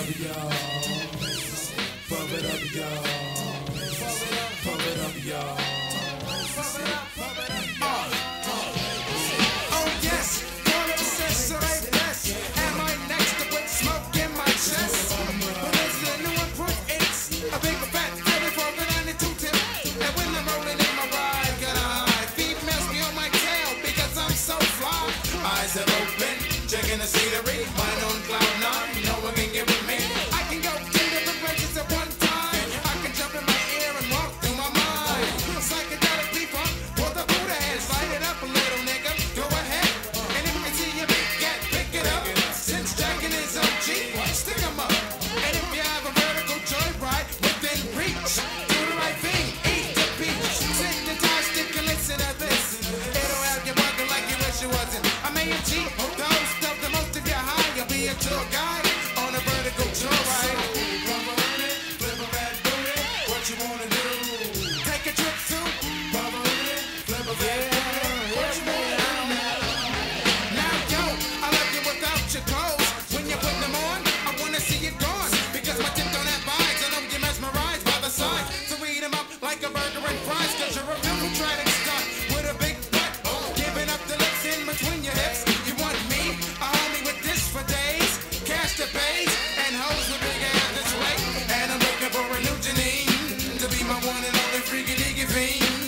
up, y'all. Pump it up, y'all. Pump it up, y'all. Oh yes, all obsessed, so they blessed. Am I next to put smoke in my chest? But this is a new 1.8, a big fat Philly for the 92 tip. And when I'm rolling in my ride, got a high. Females me on my tail because I'm so fly. Eyes are open, checking the scenery. Mind on cloud nine, no one can get with me. I can go 10 different places at one time. I can jump in my ear and walk through my mind. Psychedelic P-funk, pull the Buddha head, slide it up a little nigga, go ahead. And if you can see your big cat, pick it up. Since jacking is OG, stick 'em up. And if you have a vertical joyride within reach, do the right thing, eat the peach. Sit the tie stick and listen to this. It'll have you bugging like you wish you wasn't. I'm A&G, the host of the most of your high. You'll be a tour guide on a vertical joyride. Flip a bad booty, what you wanna do? Take a trip to Bubba Hoodie, flip a bad booty, what you wanna do? Now yo, I love you without your clothes. When you put them on, I wanna see you gone. Because my tip don't have vibes, I know you're mesmerized by the sign. So eat 'em up like a burger and fries. Cause you're a infiltrating stunt with a big butt. Giving up the lips in between your hips. You want me? A homie with this for days. Cash the base and hoes with big ass this way. And I'm looking for a new Janine to be my one and only freaky diggy fiend.